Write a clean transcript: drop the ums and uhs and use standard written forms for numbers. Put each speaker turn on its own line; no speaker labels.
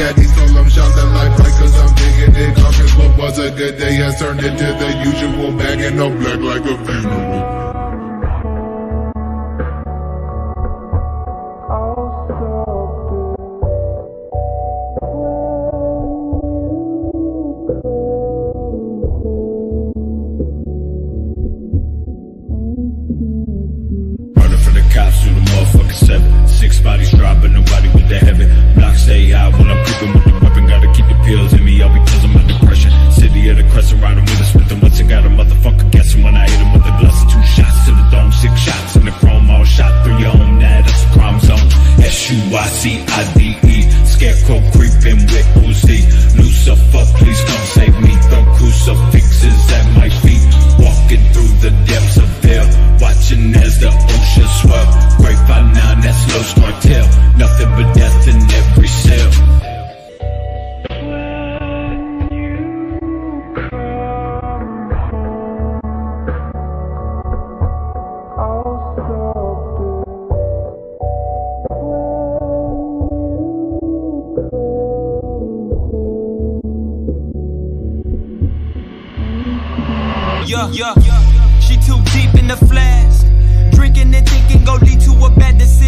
at these told I'm shining like light, cause I'm digging it. Caucus, what was a good day has turned into the usual bag, and I'm black like a funeral.
Cops through the motherfucking 7. 6 bodies dropping, nobody with the heavy. Block stay high when I'm creeping with the weapon. Gotta keep the pills in me, all because of my depression. City of the crescent, riding with a spit. Once I got a motherfucker guessing when I hit him with the glass. 2 shots to the dome, 6 shots in the chrome. All shot through your home, now that's a crime zone. SUICIDE, scarecrow creeping with Uzi. Lucifer, please come save me. Throw crucifixes at my feet. Walking through the depths of hell, watching as the ocean swell. Grapevine now, that's Los Cartel. Nothing but death in every cell.
Yeah, she too deep in the flask. Drinking and thinking gon' lead to a bad decision.